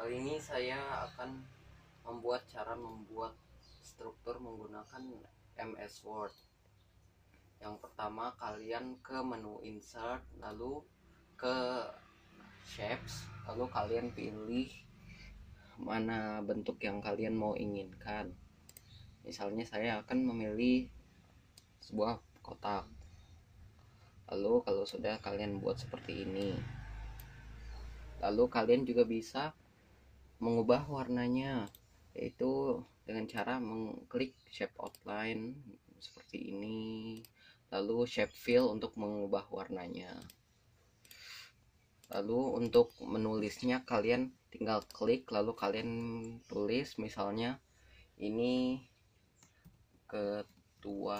Kali ini saya akan cara membuat struktur menggunakan MS Word. Yang pertama, kalian ke menu Insert, lalu ke Shapes, lalu kalian pilih mana bentuk yang kalian mau inginkan. Misalnya saya akan memilih sebuah kotak. Lalu kalau sudah, kalian buat seperti ini. Lalu kalian juga bisa mengubah warnanya, yaitu dengan cara mengklik shape outline seperti ini, lalu shape fill untuk mengubah warnanya. Lalu untuk menulisnya, kalian tinggal klik lalu kalian tulis, misalnya ini ketua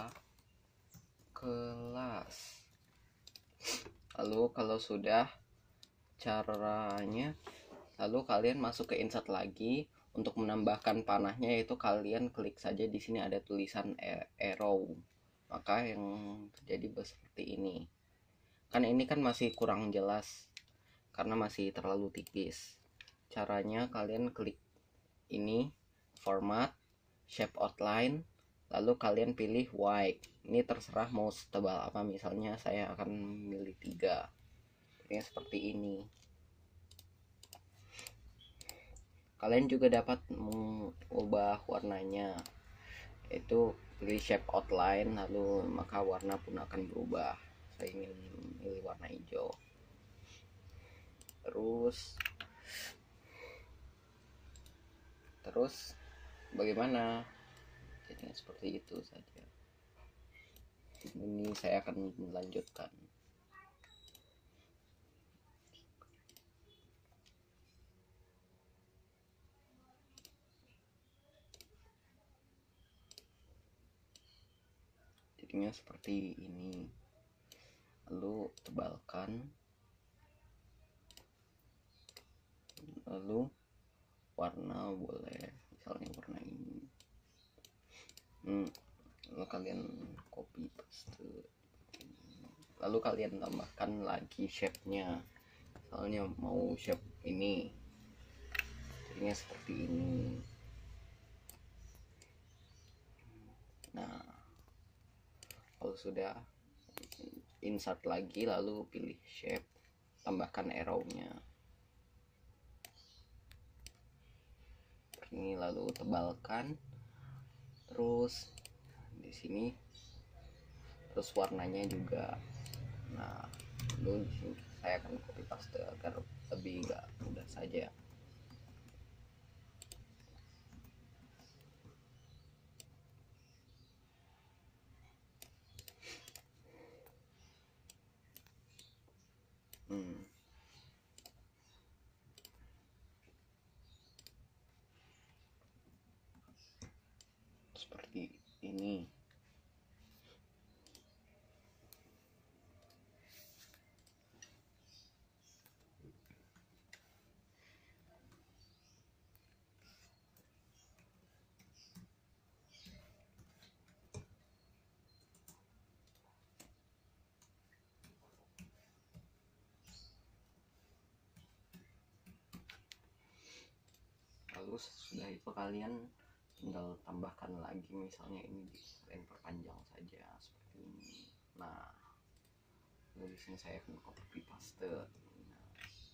kelas. Lalu kalau sudah caranya, lalu kalian masuk ke insert lagi. Untuk menambahkan panahnya, yaitu kalian klik saja di sini ada tulisan arrow, maka yang terjadi seperti ini. Kan ini kan masih kurang jelas karena masih terlalu tipis. Caranya kalian klik ini, format, shape outline, lalu kalian pilih white. Ini terserah mau setebal apa, misalnya saya akan memilih 3. Ini seperti ini. Kalian juga dapat mengubah warnanya, yaitu pilih shape outline, lalu maka warna pun akan berubah. Saya ingin memilih warna hijau. Terus bagaimana? Jadi seperti itu saja. Ini saya akan melanjutkan. Jadinya seperti ini. Lalu tebalkan. Lalu warna boleh misalnya warna ini. Lalu kalian copy paste. Lalu kalian tambahkan lagi shape-nya. Misalnya mau shape ini. Jadinya seperti ini. Nah, kalau sudah, insert lagi lalu pilih shape, tambahkan arrow-nya. Ini lalu tebalkan. Terus di sini, terus warnanya juga. Nah, lalu di sini saya akan copy paste agar lebih enggak mudah saja. Seperti ini. Lalu sudah itu kalian tinggal tambahkan lagi, misalnya ini kalian perpanjang saja seperti ini. Nah, lalu di sini saya akan copy paste. Nah,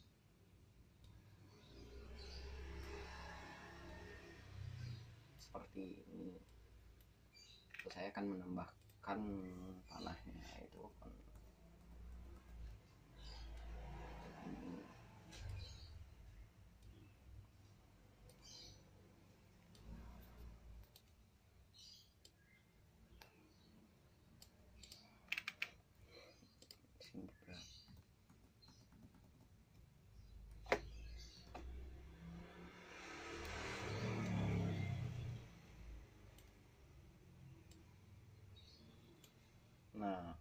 seperti ini. Terus saya akan menambahkan panahnya, itu akan ini. Nah,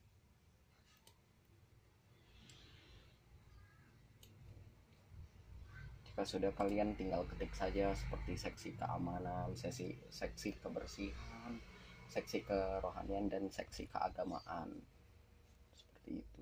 jika sudah, kalian tinggal ketik saja seperti seksi keamanan, seksi kebersihan, seksi kerohanian, dan seksi keagamaan. Seperti itu.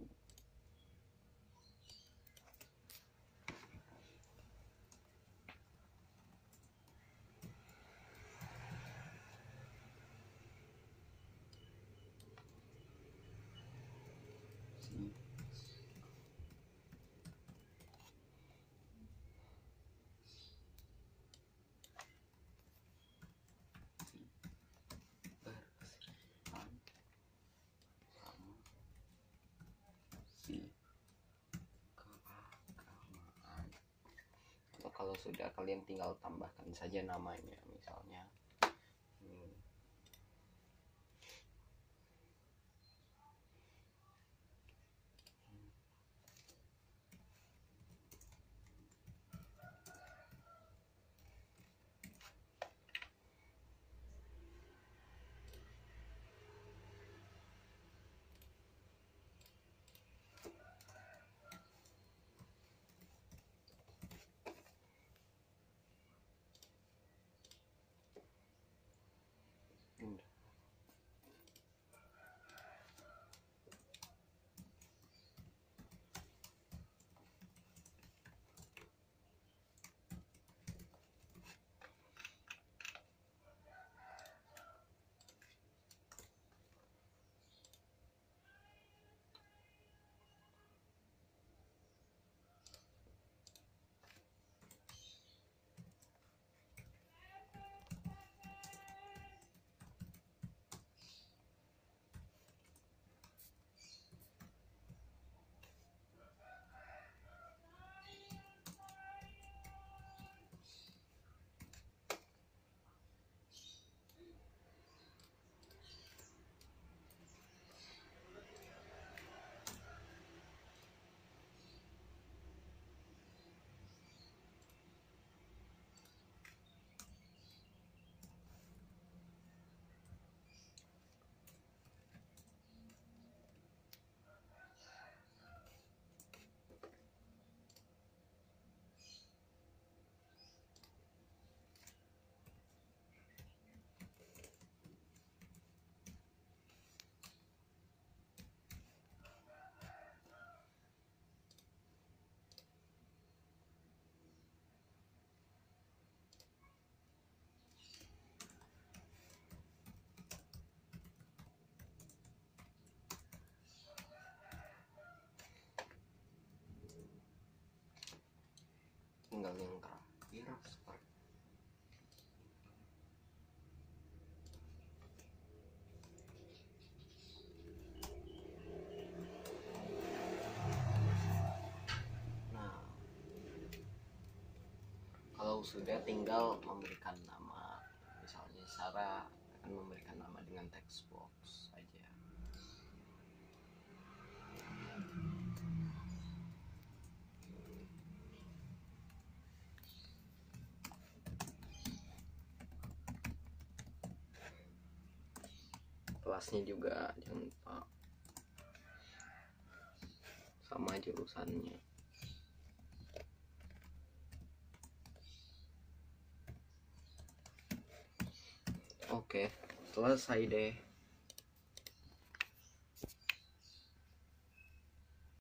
Kalau sudah, kalian tinggal tambahkan saja namanya, misalnya tinggal yang terakhir seperti nah. Kalau sudah, tinggal memberikan nama, misalnya Sarah akan memberikan nama dengan text box saja. Kelasnya juga jangan lupa sama jurusannya. Oke, selesai deh.